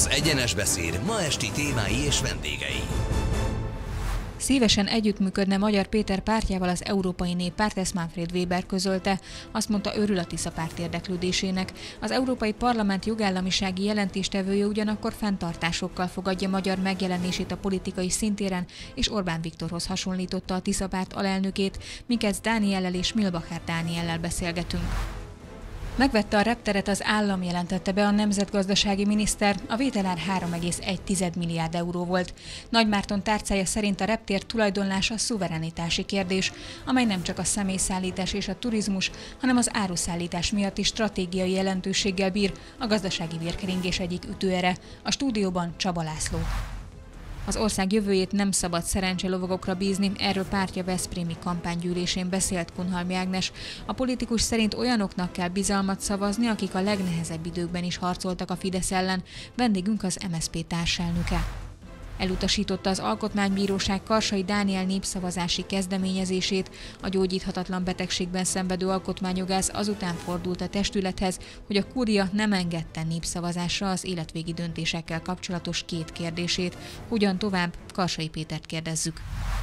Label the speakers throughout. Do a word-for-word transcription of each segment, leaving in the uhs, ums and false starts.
Speaker 1: Az Egyenes Beszéd ma esti témái és vendégei.
Speaker 2: Szívesen együttműködne Magyar Péter pártjával az Európai Néppárt, ezt Manfred Weber közölte. Azt mondta, örül a Tisza párt érdeklődésének. Az Európai Parlament jogállamisági jelentéstevője ugyanakkor fenntartásokkal fogadja magyar megjelenését a politikai szintéren, és Orbán Viktorhoz hasonlította a Tisza párt alelnökét, minket Dániellel és Milbacher Dániellel beszélgetünk. Megvette a repteret az állam, jelentette be a nemzetgazdasági miniszter, a vételár három egész egy milliárd euró volt. Nagymárton tárcája szerint a reptér tulajdonlása szuverenitási kérdés, amely nem csak a személyszállítás és a turizmus, hanem az áruszállítás miatt is stratégiai jelentőséggel bír, a gazdasági vérkeringés egyik ütőere. A stúdióban Csaba László. Az ország jövőjét nem szabad szerencselovagokra bízni, erről pártja veszprémi kampánygyűlésén beszélt Kunhalmi Ágnes. A politikus szerint olyanoknak kell bizalmat szavazni, akik a legnehezebb időkben is harcoltak a Fidesz ellen. Vendégünk az em es zé pé társelnöke. Elutasította az Alkotmánybíróság Karsai Dániel népszavazási kezdeményezését. A gyógyíthatatlan betegségben szenvedő alkotmányjogász azután fordult a testülethez, hogy a kúria nem engedte népszavazásra az életvégi döntésekkel kapcsolatos két kérdését. Hogyan tovább? Karsai Pétert kérdezzük.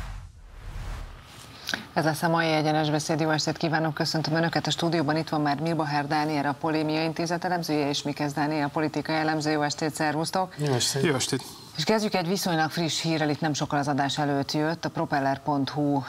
Speaker 3: Ez lesz a mai Egyenes Beszéd. Jó estét kívánok, köszöntöm Önöket a stúdióban. Itt van már Milbacher Dániel, a Polémia Intézet elemzője, és Mikes Dániel, a politikai elemző. Jó estét, szervusztok!
Speaker 4: Jó estét! Jó estét!
Speaker 3: És kezdjük egy viszonylag friss hírrel, itt nem sokkal az adás előtt jött. A propeller pont hu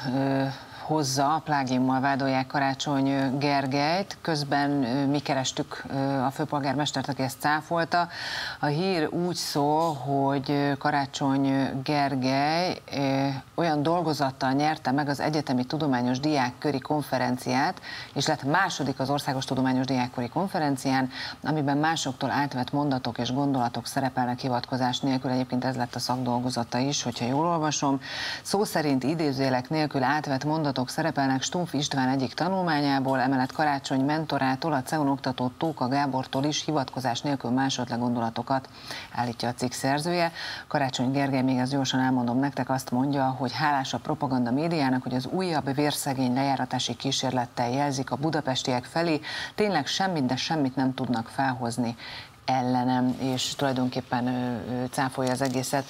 Speaker 3: hozza, plágiummal vádolják Karácsony Gergelyt. Közben mi kerestük a főpolgármestert, aki ezt cáfolta. A hír úgy szól, hogy Karácsony Gergely olyan dolgozattal nyerte meg az Egyetemi Tudományos Diákköri Konferenciát, és lett második az Országos Tudományos Diákköri Konferencián, amiben másoktól átvett mondatok és gondolatok szerepelnek hivatkozás nélkül. Egyébként ez lett a szakdolgozata is, hogyha jól olvasom. Szó szerint idézőjelek nélkül átvett mondatok szerepelnek Stumpf István egyik tanulmányából, emellett Karácsony mentorától, a cé e u-n oktató Tóka Gábortól is hivatkozás nélkül másolt gondolatokat, állítja a cikk szerzője. Karácsony Gergely, még ezt gyorsan elmondom nektek, azt mondja, hogy hálás a propaganda médiának, hogy az újabb vérszegény lejáratási kísérlettel jelzik a budapestiek felé, tényleg semmit, de semmit nem tudnak felhozni ellenem, és tulajdonképpen ő, ő cáfolja az egészet.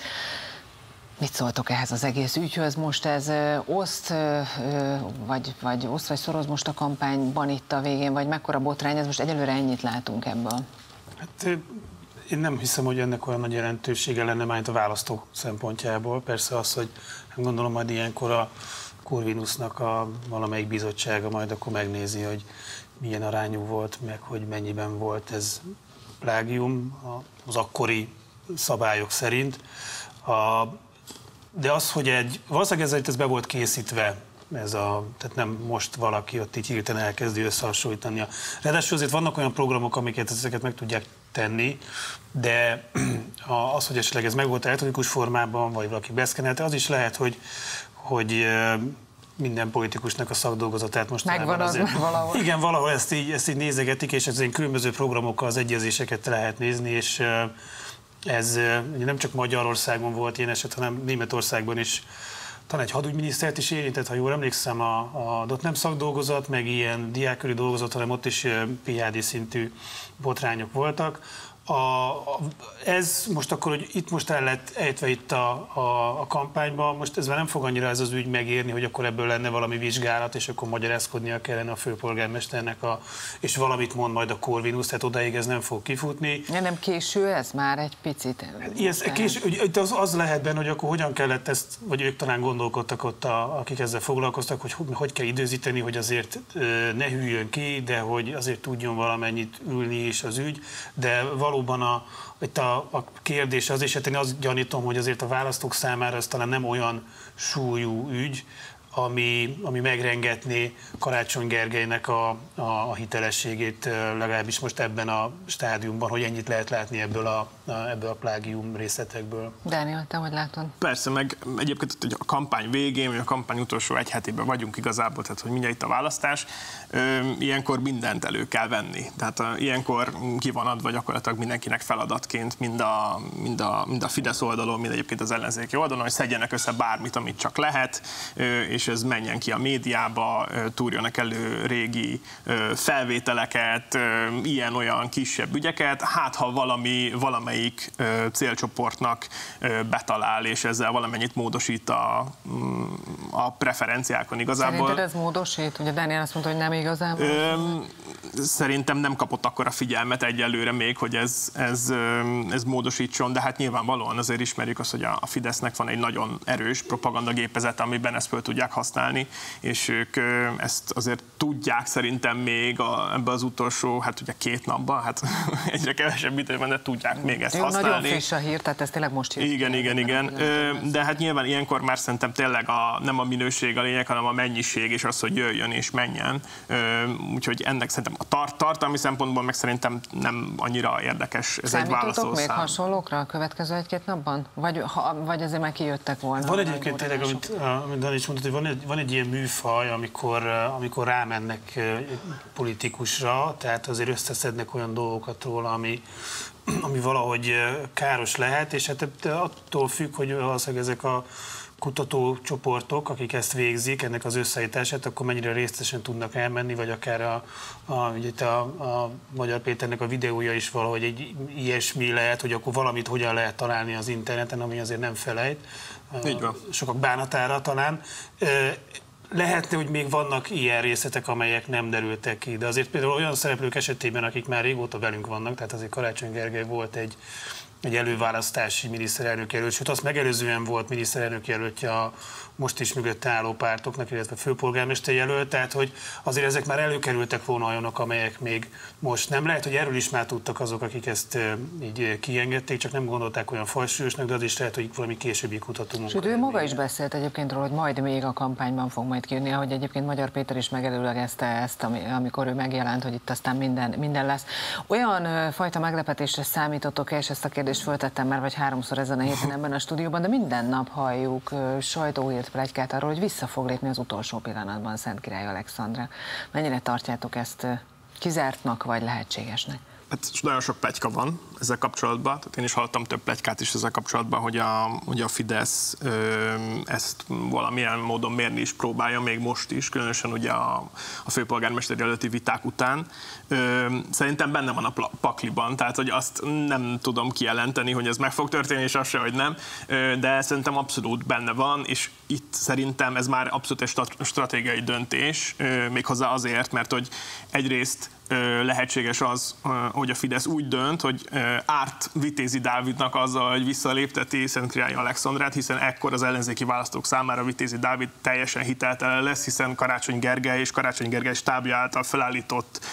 Speaker 3: Mit szóltok ehhez az egész ügyhöz? Most ez oszt, vagy, vagy oszt, vagy szoroz most a kampányban itt a végén, vagy mekkora botrány? Ez most egyelőre ennyit látunk ebből.
Speaker 4: Hát én nem hiszem, hogy ennek olyan nagy jelentősége lenne már a választók szempontjából. Persze az, hogy gondolom majd ilyenkor a Corvinusnak a valamelyik bizottsága majd akkor megnézi, hogy milyen arányú volt, meg hogy mennyiben volt ez plágium az akkori szabályok szerint. A De az, hogy egy, valószínűleg ez, ez be volt készítve, ez a, tehát nem most valaki ott így hirtelen elkezdi összehasonlítani. Ráadásul azért vannak olyan programok, amiket ezeket meg tudják tenni, de az, hogy esetleg ez meg volt elektronikus formában, vagy valaki beszkenelte, az is lehet, hogy, hogy minden politikusnak a szakdolgozatát most
Speaker 3: megvan az valahol.
Speaker 4: Igen, valahol ezt így, ezt így nézegetik, és ezért különböző programokkal az egyezéseket lehet nézni, és ez nem csak Magyarországon volt ilyen eset, hanem Németországban is. Talán egy hadügyminisztert is érintett, ha jól emlékszem, a, a ott nem szakdolgozat, meg ilyen diákköri dolgozat, hanem ott is pé há dé szintű botrányok voltak. A, a, ez most akkor, hogy itt most el lett ejtve itt a, a, a kampányban, most ez már nem fog annyira ez az ügy megérni, hogy akkor ebből lenne valami vizsgálat, és akkor magyarázkodnia kellene a főpolgármesternek, a, és valamit mond majd a Corvinus, tehát odáig ez nem fog kifutni.
Speaker 3: Ja, nem késő ez már egy picit?
Speaker 4: Ilyen, késő, az, az lehet benne, hogy akkor hogyan kellett ezt, vagy ők talán gondolkodtak ott, a, akik ezzel foglalkoztak, hogy hogy kell időzíteni, hogy azért ne hűljön ki, de hogy azért tudjon valamennyit ülni is az ügy, de valóban a, itt a, a kérdés az, és hát én azt gyanítom, hogy azért a választók számára ez talán nem olyan súlyú ügy, ami, ami megrengetné Karácsony Gergelynek a, a, a hitelességét, legalábbis most ebben a stádiumban, hogy ennyit lehet látni ebből a, a, ebből a plágium részletekből.
Speaker 3: Dániel, te hogy látod?
Speaker 5: Persze, meg egyébként hogy a kampány végén, vagy a kampány utolsó egy hetében vagyunk igazából, tehát hogy mindjárt itt a választás, ilyenkor mindent elő kell venni. Tehát a, ilyenkor ki van adva gyakorlatilag mindenkinek feladatként, mind a, mind a, mind a Fidesz oldalon, mind egyébként az ellenzéki oldalon, hogy szedjenek össze bármit, amit csak lehet, és és ez menjen ki a médiába, túrjanak elő régi felvételeket, ilyen-olyan kisebb ügyeket, hát ha valami, valamelyik célcsoportnak betalál, és ezzel valamennyit módosít a, a preferenciákon igazából.
Speaker 3: Szerinted ez módosít? Ugye Dániel azt mondta, hogy nem igazán.
Speaker 5: Ö, szerintem nem kapott akkora figyelmet egyelőre még, hogy ez, ez, ez módosítson, de hát nyilvánvalóan azért ismerjük azt, hogy a Fidesznek van egy nagyon erős propagandagépezet, amiben ezt föl tudják használni, és ők ezt azért tudják szerintem még a, ebbe az utolsó, hát ugye két napban, hát egyre kevesebb időben, de tudják még ezt
Speaker 3: Jó,
Speaker 5: használni.
Speaker 3: nagyon friss a hír, tehát ez tényleg most hír.
Speaker 5: Igen, igen, igen. De hát nyilván ilyenkor már szerintem tényleg a, nem a minőség a lényeg, hanem a mennyiség, és az, hogy jöjjön és menjen. Úgyhogy ennek szerintem a tart, tartalmi szempontból meg szerintem nem annyira érdekes ez egy választószám.
Speaker 3: még hasonlókra a következő egy-két napban? Vagy, ha, vagy azért meg kijöttek volna?
Speaker 4: Van egyébként tényleg, amit, amit Dani is mondta, hogy van egy, van egy ilyen műfaj, amikor, amikor rámennek politikusra, tehát azért összeszednek olyan dolgokat róla, ami, ami valahogy káros lehet, és hát attól függ, hogy valószínűleg ezek a kutatócsoportok, akik ezt végzik, ennek az összeállítását, akkor mennyire részletesen tudnak elmenni, vagy akár a, a, ugye a, a Magyar Péternek a videója is valahogy egy ilyesmi lehet, hogy akkor valamit hogyan lehet találni az interneten, ami azért nem felejt.
Speaker 5: Így van.
Speaker 4: Sokak bánatára talán. Lehetne, hogy még vannak ilyen részletek, amelyek nem derültek ki, de azért például olyan szereplők esetében, akik már régóta velünk vannak, tehát azért Karácsony Gergely volt egy egy előválasztási miniszterelnök jelölt, sőt azt megelőzően volt miniszterelnök jelöltje a most is mögötte álló pártoknak, illetve főpolgármester jelölt, tehát hogy azért ezek már előkerültek volna olyanok, amelyek még most nem. Lehet, hogy erről is már tudtak azok, akik ezt így kiengedték, csak nem gondolták olyan fajsúlyosnak, de az is lehet, hogy valami későbbi kutató.
Speaker 3: Sőt, ő maga is beszélt egyébként róla, hogy majd még a kampányban fog majd kijönni, ahogy egyébként Magyar Péter is megelőlegezte ezt, amikor ő megjelent, hogy itt aztán minden, minden lesz. Olyan fajta meglepetésre számítottok-e, és ezt a kérdést föltettem már vagy háromszor ezen a héten ebben a stúdióban, de minden nap halljuk sajtóhírt, pletykát arról, hogy vissza fog lépni az utolsó pillanatban Szentkirály Alexandra. Mennyire tartjátok ezt kizártnak vagy lehetségesnek?
Speaker 5: Hát nagyon sok pletyka van ezzel kapcsolatban, tehát én is hallottam több pletykát is ezzel kapcsolatban, hogy a, hogy a Fidesz ö, ezt valamilyen módon mérni is próbálja, még most is, különösen ugye a, a főpolgármester jelölti viták után. Ö, szerintem benne van a pakliban, tehát hogy azt nem tudom kijelenteni, hogy ez meg fog történni, és az se, hogy nem, ö, de szerintem abszolút benne van, és itt szerintem ez már abszolút egy stratégiai döntés, ö, méghozzá azért, mert hogy egyrészt lehetséges az, hogy a Fidesz úgy dönt, hogy árt Vitézi Dávidnak azzal, hogy visszalépteti Szentkirály Alexandrát, hiszen ekkor az ellenzéki választók számára Vitézi Dávid teljesen hiteltelen lesz, hiszen Karácsony Gergely és Karácsony Gergely stábja által felállított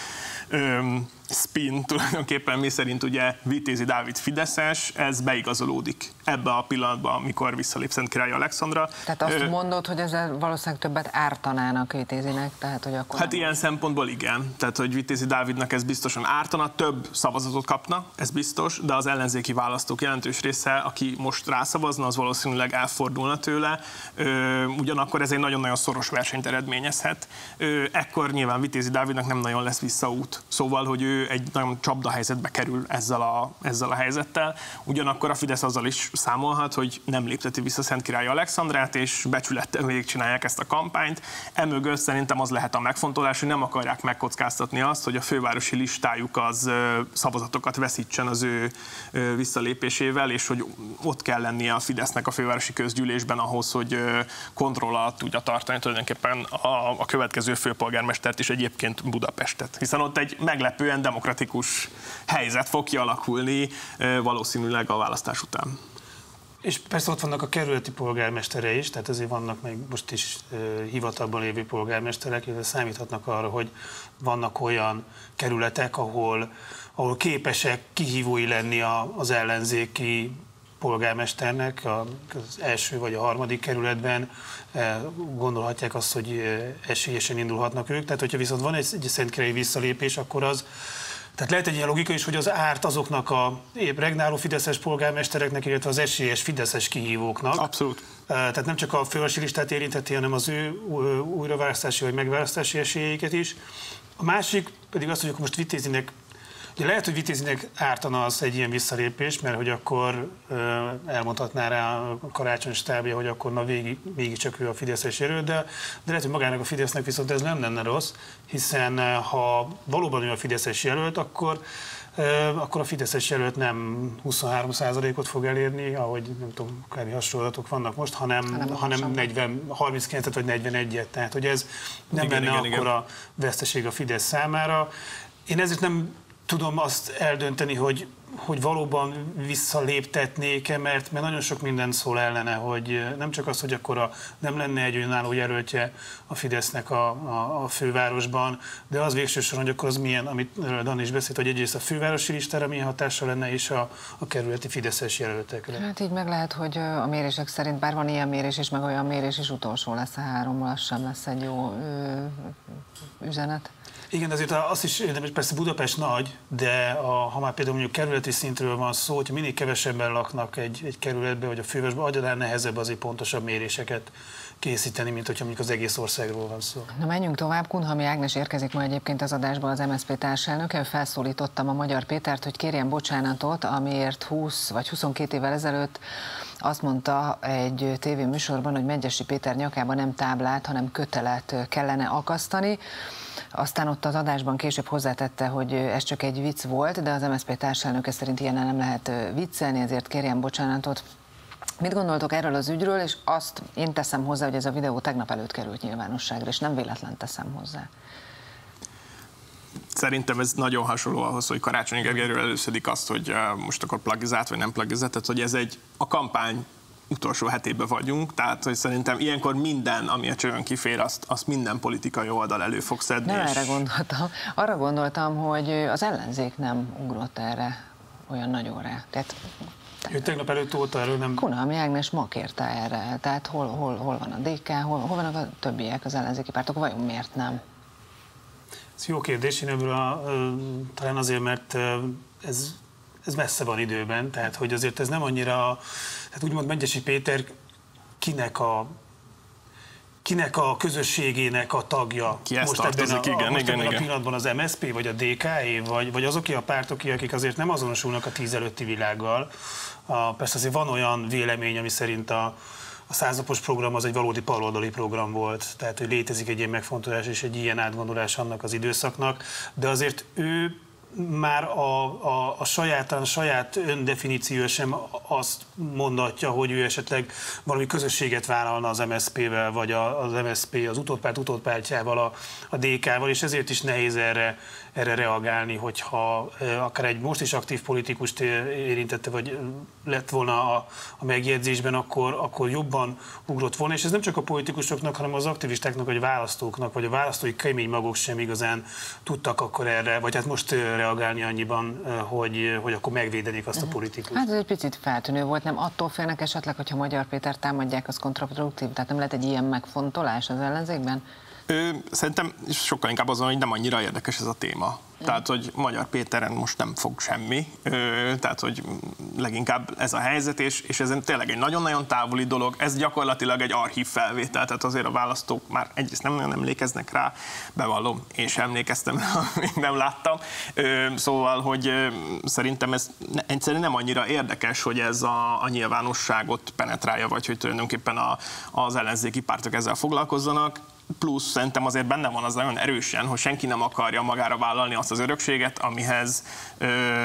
Speaker 5: öm, spin tulajdonképpen, mi szerint ugye Vitézi Dávid fideszes, ez beigazolódik ebbe a pillanatban, amikor visszalép Szentkirály Alexandra.
Speaker 3: Tehát azt Ö, mondod, hogy ezzel valószínűleg többet ártanának Vitézinek, tehát hogy akkor...
Speaker 5: Hát ilyen szempontból igen, tehát hogy Vitézi Dávidnak ez biztosan ártana, több szavazatot kapna, ez biztos, de az ellenzéki választók jelentős része, aki most rászavazna, az valószínűleg elfordulna tőle, Ö, ugyanakkor ez egy nagyon-nagyon szoros versenyt eredményezhet. Ö, ekkor nyilván Vitézi Dávidnak nem nagyon lesz visszaút, szóval, hogy ő egy nagyon csapdahelyzetbe kerül ezzel a, ezzel a helyzettel. Ugyanakkor a Fidesz azzal is számolhat, hogy nem lépteti vissza Szentkirály Alexandrát, és becsülettel végigcsinálják ezt a kampányt. Emögött szerintem az lehet a megfontolás, hogy nem akarják megkockáztatni azt, hogy a fővárosi listájuk az szavazatokat veszítsen az ő visszalépésével, és hogy ott kell lennie a Fidesznek a fővárosi közgyűlésben ahhoz, hogy kontroll alatt tudja tartani tulajdonképpen a, a következő főpolgármestert is, egyébként Budapestet. Hiszen ott egy meglepően demokratikus helyzet fog kialakulni valószínűleg a választás után.
Speaker 4: És persze ott vannak a kerületi polgármestere is, tehát azért vannak még most is uh, hivatalban lévő polgármesterek, illetve számíthatnak arra, hogy vannak olyan kerületek, ahol, ahol képesek kihívói lenni a, az ellenzéki polgármesternek az első vagy a harmadik kerületben, gondolhatják azt, hogy esélyesen indulhatnak ők. Tehát, hogyha viszont van egy, egy szentkirályi visszalépés, akkor az, tehát lehet egy ilyen logika is, hogy az árt azoknak a épp regnáló fideszes polgármestereknek, illetve az esélyes fideszes kihívóknak.
Speaker 5: Abszolút.
Speaker 4: Tehát nem csak a fővárosi listát érintheti, hanem az ő újraválasztási vagy megválasztási esélyeiket is. A másik pedig az, hogy akkor most Vitézinek Ugye lehet, hogy Vitézinek ártana az egy ilyen visszalépés, mert hogy akkor ö, elmondhatná rá a Karácsony stábja, hogy akkor na végig, mégiscsak ő a fideszes jelölt, de, de lehet, hogy magának a Fidesznek viszont ez nem lenne rossz, hiszen ha valóban ő a fideszes jelölt, akkor akkor a fideszes jelölt nem huszonhárom százalékot fog elérni, ahogy nem tudom, kb. Hasonlatok vannak most, hanem, hanem, hanem negyven, harminckilencet vagy negyvenegyet. Tehát, hogy ez nem
Speaker 5: igen,
Speaker 4: lenne
Speaker 5: igen,
Speaker 4: akkor
Speaker 5: igen.
Speaker 4: a veszteség a Fidesz számára. Én ezért nem tudom azt eldönteni, hogy, hogy valóban visszaléptetnék-e, mert, mert nagyon sok minden szól ellene, hogy nem csak az, hogy akkor a, nem lenne egy önálló jelöltje a Fidesznek a, a, a fővárosban, de az végső soron, hogy akkor az milyen, amit Dani is beszélt, hogy egyrészt a fővárosi listára milyen hatása lenne, és a, a kerületi fideszes jelöltekre.
Speaker 3: Hát így meg lehet, hogy a mérések szerint, bár van ilyen mérés is, meg olyan mérés is, utolsó lesz a hárommal, az sem lesz egy jó ö, üzenet.
Speaker 4: Igen, azért azt is érdemes, persze Budapest nagy, de a, ha már például mondjuk kerületi szintről van szó, hogyha minél kevesebben laknak egy, egy kerületben, vagy a fővárosban, agyadán nehezebb azért pontosabb méréseket készíteni, mint hogyha mondjuk az egész országról van szó.
Speaker 3: Na menjünk tovább. Kunhalmi Ágnes érkezik ma egyébként az adásba, az em es zé pé társelnöke. Felszólítottam a Magyar Pétert, hogy kérjen bocsánatot, amiért húsz vagy huszonkét évvel ezelőtt azt mondta egy tévéműsorban, hogy Medgyessy Péter nyakába nem táblát, hanem kötelet kellene akasztani. Aztán ott az adásban később hozzátette, hogy ez csak egy vicc volt, de az em es zé pé társelnöke szerint ilyennel nem lehet viccelni, ezért kérjen bocsánatot. Mit gondoltok erről az ügyről, és azt én teszem hozzá, hogy ez a videó tegnap előtt került nyilvánosságra, és nem véletlen teszem hozzá.
Speaker 5: Szerintem ez nagyon hasonló ahhoz, hogy Karácsony Gergelyről előszedik azt, hogy most akkor plagizált vagy nem plagizált, tehát hogy ez egy a kampány utolsó hetében vagyunk, tehát hogy szerintem ilyenkor minden, ami a csövön kifér, azt, azt minden politikai oldal elő fog szedni.
Speaker 3: Nem
Speaker 5: és...
Speaker 3: erre gondoltam. Arra gondoltam, hogy az ellenzék nem ugrott erre olyan nagyon rá. Tehát,
Speaker 4: Ő tegnap előtt óta erről nem...
Speaker 3: Kunhalmi Ágnes ma kérte erre. Tehát hol, hol, hol van a dé ká, hol, hol vannak a többiek, az ellenzéki pártok, vajon miért nem?
Speaker 4: Ez jó kérdés, én ebből a, talán azért, mert ez, ez messze van időben, tehát hogy azért ez nem annyira, tehát úgymond Medgyessy Péter kinek a kinek a közösségének a tagja.
Speaker 5: Ki ezt
Speaker 4: most
Speaker 5: tartozik,
Speaker 4: ebben a,
Speaker 5: igen,
Speaker 4: most
Speaker 5: igen,
Speaker 4: ebben
Speaker 5: igen.
Speaker 4: a pillanatban az em es zé pé, vagy a dé ká-é, vagy, vagy azoké a pártoké, akik azért nem azonosulnak a tíz előtti világgal. A, persze azért van olyan vélemény, ami szerint a A száznapos program az egy valódi baloldali program volt, tehát hogy létezik egy ilyen megfontolás és egy ilyen átgondolás annak az időszaknak, de azért ő már a, a, a saját, a saját öndefiníció sem azt mondatja, hogy ő esetleg valami közösséget vállalna az em es zé pé-vel, vagy az em es zé pé, az utódpárt utódpártjával, a, a dé ká-val, és ezért is nehéz erre, erre reagálni, hogyha akár egy most is aktív politikust érintette, vagy lett volna a, a megjegyzésben, akkor, akkor jobban ugrott volna, és ez nem csak a politikusoknak, hanem az aktivistáknak, vagy a választóknak, vagy a választói kemény magok sem igazán tudtak akkor erre, vagy hát most reagálni annyiban, hogy, hogy akkor megvédenék azt a politikust. Hát
Speaker 3: ez egy picit feltűnő volt, nem attól félnek esetleg, hogyha Magyar Péter támadják, az kontraproduktív, tehát nem lehet egy ilyen megfontolás az ellenzékben?
Speaker 5: Ö, szerintem sokkal inkább azon, hogy nem annyira érdekes ez a téma. Tehát, hogy Magyar Péteren most nem fog semmi, ö, tehát, hogy leginkább ez a helyzet, és, és ez tényleg egy nagyon-nagyon távoli dolog, ez gyakorlatilag egy archív felvétel, tehát azért a választók már egyrészt nem nagyon emlékeznek rá, bevallom, én sem emlékeztem rá, még nem láttam, ö, szóval, hogy ö, szerintem ez egyszerűen nem annyira érdekes, hogy ez a, a nyilvánosságot penetrálja, vagy hogy tulajdonképpen a, az ellenzéki pártok ezzel foglalkozzanak. Plusz szerintem azért benne van az nagyon erősen, hogy senki nem akarja magára vállalni azt az örökséget, amihez, ö,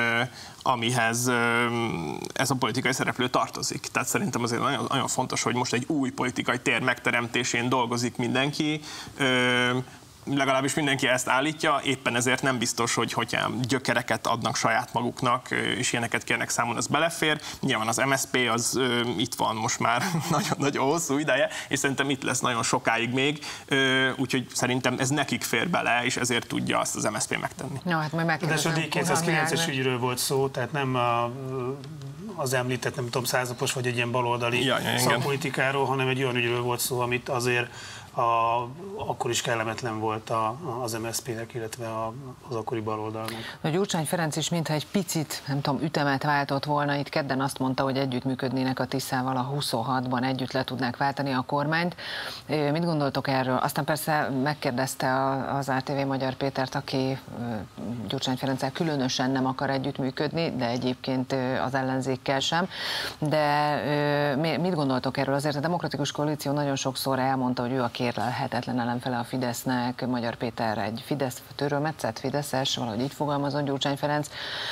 Speaker 5: amihez ö, ez a politikai szereplő tartozik. Tehát szerintem azért nagyon, nagyon fontos, hogy most egy új politikai tér megteremtésén dolgozik mindenki, ö, legalábbis mindenki ezt állítja, éppen ezért nem biztos, hogy hogyha gyökereket adnak saját maguknak, és ilyeneket kérnek számon, az belefér. Nyilván az em es zé pé az ö, itt van most már nagyon-nagyon hosszú ideje, és szerintem itt lesz nagyon sokáig még, ö, úgyhogy szerintem ez nekik fér bele, és ezért tudja azt az em es zé pé megtenni.
Speaker 3: Ja, hát majd
Speaker 4: megkérdezem. De a dé kétszázkilences ügyről volt szó, tehát nem a, az említett, nem tudom, száznapos vagy egy ilyen baloldali
Speaker 5: ja, ja,
Speaker 4: szakpolitikáról, hanem egy olyan ügyről volt szó, amit azért a, akkor is kellemetlen volt a, az em es zé pé-nek, illetve a, az akkori baloldalnak.
Speaker 3: A Gyurcsány Ferenc is mintha egy picit, nem tudom, ütemet váltott volna. Itt kedden azt mondta, hogy együttműködnének a Tiszával, a huszonhatban együtt le tudnák váltani a kormányt. Mit gondoltok erről? Aztán persze megkérdezte az á té vé Magyar Pétert, aki Gyurcsány Ferenccel különösen nem akar együttműködni, de egyébként az ellenzékkel sem. De mit gondoltok erről? Azért a Demokratikus Koalíció nagyon sokszor elmondta, hogy ő a kérlelhetetlen ellenfele a Fidesznek, Magyar Péter egy Fidesz törőmetszet, fideszes, valahogy így fogalmazott Gyurcsány Ferenc.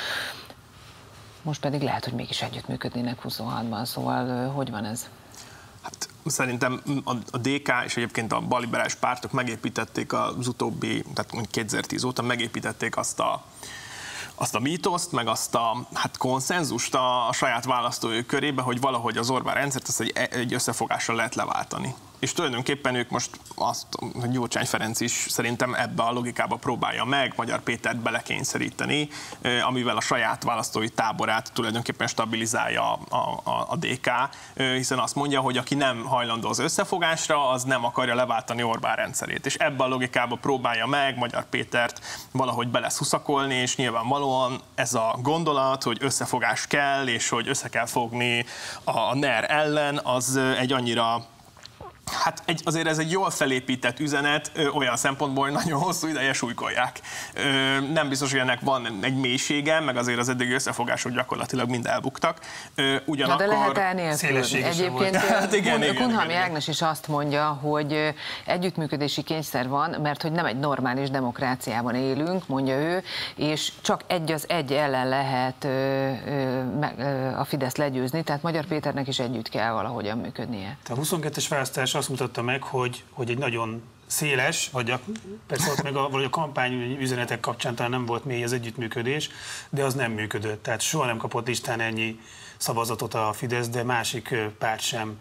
Speaker 3: Most pedig lehet, hogy mégis együttműködnének huszonhatban, szóval hogy van ez?
Speaker 5: Hát szerintem a dé ká és egyébként a balliberális pártok megépítették az utóbbi, tehát kétezer-tíz óta megépítették azt a azt a mítoszt, meg azt a hát konszenzust a, a saját választói körébe, hogy valahogy az Orbán rendszert azt egy, egy összefogással lehet leváltani. És tulajdonképpen ők most azt, hogy Gyurcsány Ferenc is szerintem ebbe a logikába próbálja meg Magyar Pétert belekényszeríteni, amivel a saját választói táborát tulajdonképpen stabilizálja a, a, a dé ká, hiszen azt mondja, hogy aki nem hajlandó az összefogásra, az nem akarja leváltani Orbán rendszerét. És ebbe a logikába próbálja meg Magyar Pétert valahogy beleszuszakolni, és nyilvánvalóan ez a gondolat, hogy összefogás kell, és hogy össze kell fogni a NER ellen, az egy annyira Hát egy, azért ez egy jól felépített üzenet ö, olyan szempontból, hogy nagyon hosszú ideje súlykolják. Ö, nem biztos, hogy ennek van egy mélysége, meg azért az eddigi összefogások gyakorlatilag mind elbuktak. Ö, ugyanakkor...
Speaker 3: Na de lehet elnélkül. Egyébként
Speaker 5: hát igen, igen,
Speaker 3: Kunhalmi
Speaker 5: igen,
Speaker 3: Ágnes is azt mondja, hogy együttműködési kényszer van, mert hogy nem egy normális demokráciában élünk, mondja ő, és csak egy az egy ellen lehet ö, ö, a Fidesz legyőzni, tehát Magyar Péternek is együtt kell valahogyan működnie.
Speaker 4: A huszonkettes választás azt mutatta meg, hogy, hogy egy nagyon széles, vagy a, persze ott meg a, vagy a kampány üzenetek kapcsán talán nem volt mély az együttműködés, de az nem működött. Tehát soha nem kapott listán ennyi szavazatot a Fidesz, de másik párt sem.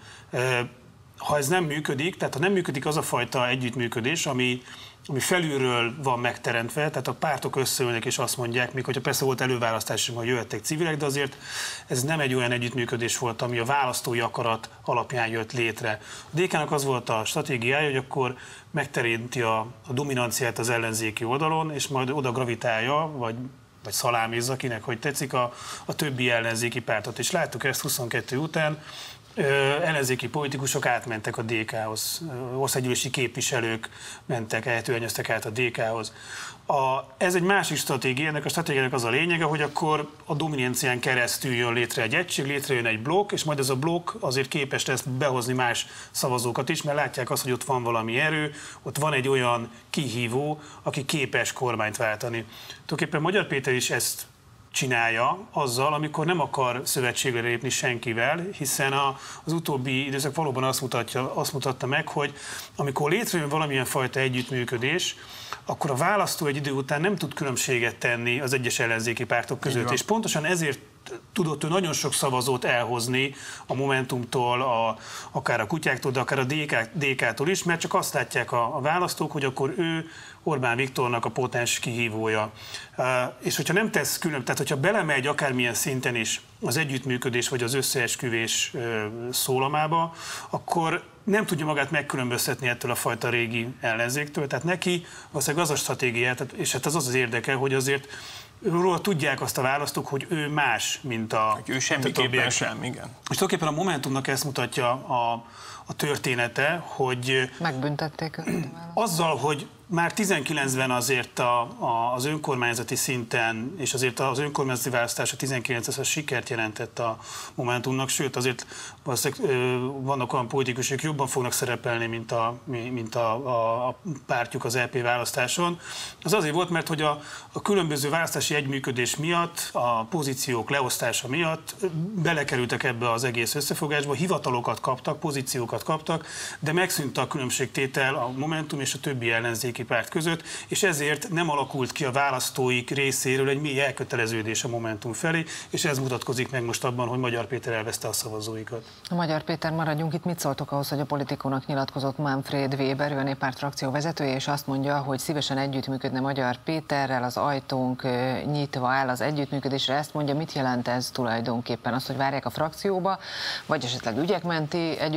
Speaker 4: Ha ez nem működik, tehát ha nem működik az a fajta együttműködés, ami, ami felülről van megteremtve, tehát a pártok összeülnek és azt mondják, még hogyha persze volt előválasztás, hogy jöttek civilek, de azért ez nem egy olyan együttműködés volt, ami a választói akarat alapján jött létre. A dé ká-nak az volt a stratégiája, hogy akkor megterinti a, a dominanciát az ellenzéki oldalon, és majd oda gravitálja, vagy vagy szalámizza, kinek hogy tetszik, a, a többi ellenzéki pártot. És láttuk ezt huszonkettő után, Ö, ellenzéki politikusok átmentek a dé ká-hoz, országgyűlési képviselők mentek, eltőanyöztek át a dé ká-hoz. A, ez egy másik stratégia, ennek a stratégiának az a lényege, hogy akkor a dominancián keresztül jön létre egy egység, létrejön egy blokk, és majd ez a blokk azért képes lesz behozni más szavazókat is, mert látják azt, hogy ott van valami erő, ott van egy olyan kihívó, aki képes kormányt váltani. Tulajdonképpen Magyar Péter is ezt csinálja azzal, amikor nem akar szövetségre lépni senkivel, hiszen a, az utóbbi időszak valóban azt, mutatja, azt mutatta meg, hogy amikor létrejön valamilyen fajta együttműködés, akkor a választó egy idő után nem tud különbséget tenni az egyes ellenzéki pártok között. És pontosan ezért tudott ő nagyon sok szavazót elhozni a Momentumtól, a, akár a Kutyáktól, de akár a dé ká-tól is, mert csak azt látják a, a választók, hogy akkor ő Orbán Viktornak a potens kihívója. Uh, és hogyha nem tesz külön, tehát hogyha belemegy akármilyen szinten is az együttműködés vagy az összeesküvés uh, szólamába, akkor nem tudja magát megkülönböztetni ettől a fajta régi ellenzéktől. Tehát neki valószínűleg az a stratégiát, és hát az az az érdeke, hogy azért róla tudják azt a választók, hogy ő más, mint a...
Speaker 5: Ő semmiképpen sem, igen. És
Speaker 4: tulajdonképpen a Momentumnak ezt mutatja a, a története, hogy...
Speaker 3: Megbüntették őket.
Speaker 4: Azzal, hogy már tizenkilencben azért a, a, az önkormányzati szinten, és azért az önkormányzati választás a tizenkilencben az sikert jelentett a Momentumnak, sőt azért valószínűleg vannak olyan politikusok, akik jobban fognak szerepelni, mint a, mint a, a, a pártjuk az é pé választáson. Az azért volt, mert hogy a, a különböző választási együttműködés miatt, a pozíciók leosztása miatt belekerültek ebbe az egész összefogásba, hivatalokat kaptak, pozíciókat kaptak, de megszűnt a különbségtétel a Momentum és a többi ellenzéki párt között, és ezért nem alakult ki a választóik részéről egy mély elköteleződés a Momentum felé, és ez mutatkozik meg most abban, hogy Magyar Péter elveszte a szavazóikat.
Speaker 3: A Magyar Péter, maradjunk itt, mit szóltok ahhoz, hogy a Politikónak nyilatkozott Manfred Weber, ő a Néppárt frakció vezetője, és azt mondja, hogy szívesen együttműködne Magyar Péterrel, az ajtónk nyitva áll az együttműködésre. Ezt mondja, mit jelent ez tulajdonképpen? Az, hogy várják a frakcióba, vagy esetleg ügyek menti együttműködés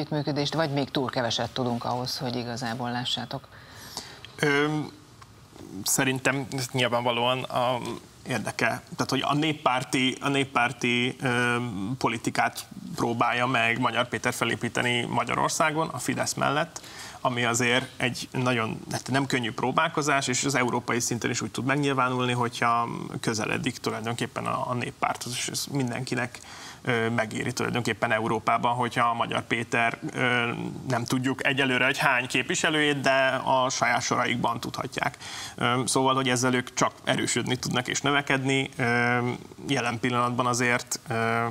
Speaker 3: értékelést, vagy még túl keveset tudunk ahhoz, hogy igazából lássátok?
Speaker 5: Ö, szerintem nyilvánvalóan a érdeke, tehát hogy a néppárti, a néppárti ö, politikát próbálja meg Magyar Péter felépíteni Magyarországon, a Fidesz mellett, ami azért egy nagyon nem könnyű próbálkozás, és az európai szinten is úgy tud megnyilvánulni, hogyha közeledik tulajdonképpen a, a néppárthoz, és ez mindenkinek ö, megéri tulajdonképpen Európában, hogyha a Magyar Péter ö, nem tudjuk egyelőre, hogy hány képviselőjét, de a saját soraikban tudhatják. Ö, szóval, hogy ezzel ők csak erősödni tudnak és növekedni. Ö, jelen pillanatban azért ö,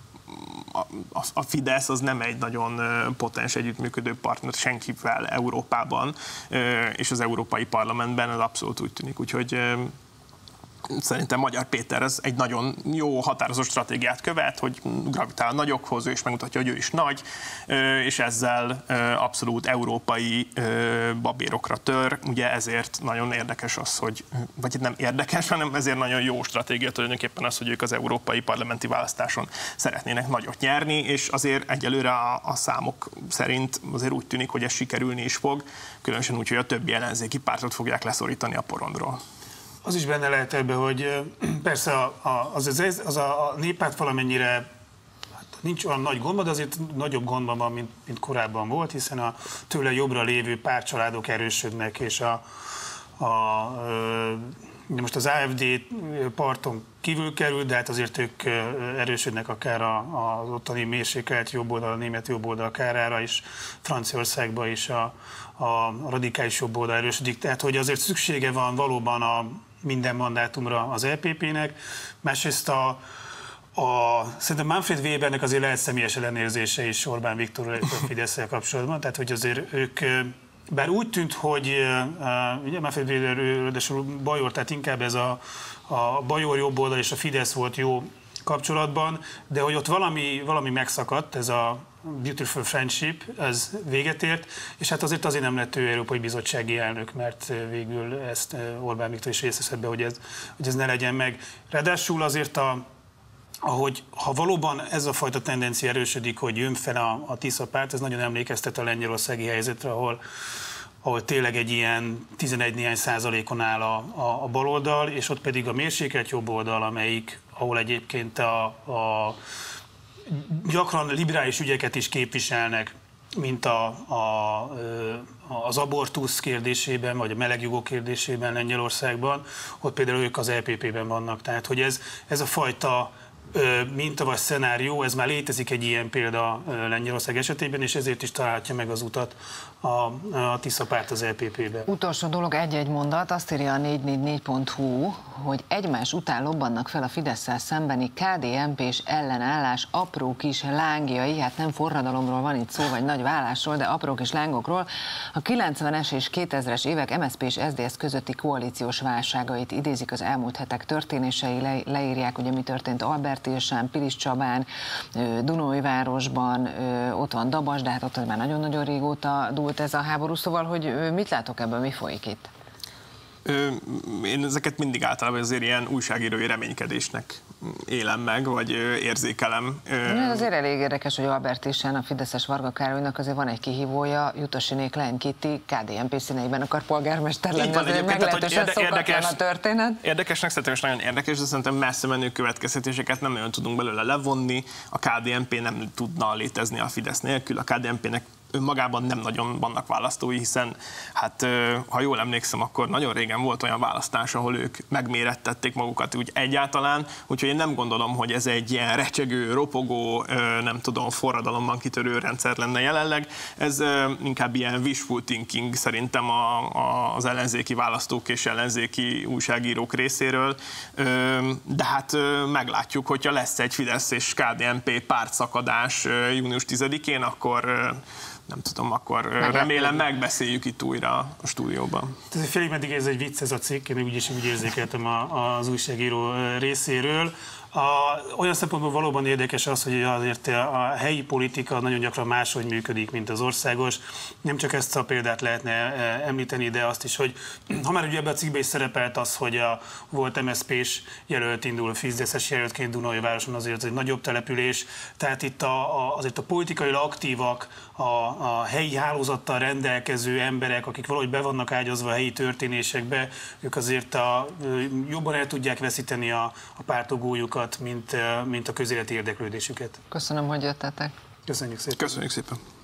Speaker 5: a Fidesz az nem egy nagyon potens együttműködő partner senkivel Európában, és az Európai Parlamentben ez abszolút úgy tűnik, úgyhogy szerintem Magyar Péter ez egy nagyon jó határozott stratégiát követ, hogy gravitál a nagyokhoz, ő is megmutatja, hogy ő is nagy, és ezzel abszolút európai babérokra tör. Ugye ezért nagyon érdekes az, hogy, vagy nem érdekes, hanem ezért nagyon jó stratégia tulajdonképpen az, hogy ők az európai parlamenti választáson szeretnének nagyot nyerni, és azért egyelőre a, a számok szerint azért úgy tűnik, hogy ez sikerülni is fog, különösen úgy, hogy a többi ellenzéki pártot fogják leszorítani a porondról.
Speaker 4: Az is benne lehet ebbe, hogy persze az, az, az a, a néppárt valamennyire hát nincs olyan nagy gondban, de azért nagyobb gondban van, mint, mint korábban volt, hiszen a tőle jobbra lévő pártcsaládok erősödnek, és a, a, a most az á ef dé parton kívül kerül, de hát azért ők erősödnek akár az ottani mérsékelt jobboldal, a német jobboldal kárára is, Franciaországban is a, a radikális jobboldal erősödik. Tehát, hogy azért szüksége van valóban a minden mandátumra az é pé pének. Másrészt a, a, szerintem Manfred Webernek azért lehet személyes ellenérzése is Orbán Viktorral és a Fidesz-szel kapcsolatban. Tehát, hogy azért ők, bár úgy tűnt, hogy ugye Manfred Weber, ráadásul bajor, tehát inkább ez a, a bajor jobboldal és a Fidesz volt jó kapcsolatban, de hogy ott valami, valami megszakadt, ez a Beautiful Friendship, ez véget ért, és hát azért azért nem lett ő Európai Bizottsági elnök, mert végül ezt Orbán Viktor is részt be, hogy ez, hogy ez ne legyen meg. Ráadásul azért, a, ahogy, ha valóban ez a fajta tendencia erősödik, hogy jön fel a, a Tisza párt, ez nagyon emlékeztet a lengyelországi helyzetre, ahol ahol tényleg egy ilyen tizenegy néhány százalékon áll a, a, a baloldal, és ott pedig a mérsékelt jobb oldal, amelyik, ahol egyébként a, a gyakran liberális ügyeket is képviselnek, mint a, a, az abortusz kérdésében, vagy a melegjogok kérdésében Lengyelországban, ott például ők az é pé pében vannak. Tehát, hogy ez, ez a fajta minta vagy szenárió, ez már létezik egy ilyen példa Lengyelország esetében, és ezért is találhatja meg az utat a, a Tisza párt az é pé pébe.
Speaker 3: Utolsó dolog, egy-egy mondat, azt írja a négy négy négy pont hu, hogy egymás után lobbannak fel a Fidesszel szembeni ká dé en pés ellenállás apró kis lángjai, hát nem forradalomról van itt szó, vagy nagy vállásról, de apró kis lángokról. A kilencvenes és kétezres évek em es zé pé és es zé dé es közötti koalíciós válságait idézik az elmúlt hetek történései, le, leírják, ugye mi történt Albertilsán, Pilis Csabán, Dunajvárosban, ott van Dabas, de hát ott már nagyon-nagyon régóta dúlt ez a háború, szóval, hogy mit látok ebből, mi folyik itt?
Speaker 5: Én ezeket mindig általában azért ilyen újságírói reménykedésnek élem meg, vagy érzékelem.
Speaker 3: Ez azért elég érdekes, hogy Albertilsán a fideszes Varga Károlynak azért van egy kihívója, Jutosinék Lehn Kitti ká dé en pé színeiben akar polgármester lenni, azért meglehetősen szokatlan a történet.
Speaker 5: Érdekesnek szerintem is nagyon érdekes, de szerintem messze menő következtetéseket nem nagyon tudunk belőle levonni. A ká dé en pé nem tudna létezni a Fidesz nélkül, a ká dé en pének önmagában nem nagyon vannak választói, hiszen hát ha jól emlékszem, akkor nagyon régen volt olyan választás, ahol ők megmérettették magukat úgy egyáltalán, úgyhogy én nem gondolom, hogy ez egy ilyen recsegő, ropogó, nem tudom, forradalomban kitörő rendszer lenne jelenleg. Ez inkább ilyen wishful thinking szerintem a, a, az ellenzéki választók és ellenzéki újságírók részéről, de hát meglátjuk, hogyha lesz egy Fidesz és ká dé en pé pártszakadás június tizedikén, akkor nem tudom, akkor Meglepő. remélem megbeszéljük itt újra a stúdióban.
Speaker 4: Ez félig meddig ez egy vicc ez a cikk, én úgyis úgy érzékeltem a, az újságíró részéről. A, olyan szempontból valóban érdekes az, hogy azért a helyi politika nagyon gyakran máshogy működik, mint az országos. Nem csak ezt a példát lehetne említeni, de azt is, hogy ha már ugye ebben a cikkben is szerepelt az, hogy a volt em es zé pés jelölt indul, Fideszes jelöltként Dunaújvároson, azért az egy nagyobb település, tehát itt a, a, azért a politikailag aktívak, a, a helyi hálózattal rendelkező emberek, akik valahogy be vannak ágyazva a helyi történésekbe, ők azért a, jobban el tudják veszíteni a, a pártogójukat, mint, mint a közéleti érdeklődésüket.
Speaker 3: Köszönöm, hogy jöttetek.
Speaker 4: Köszönjük szépen.
Speaker 5: Köszönjük szépen.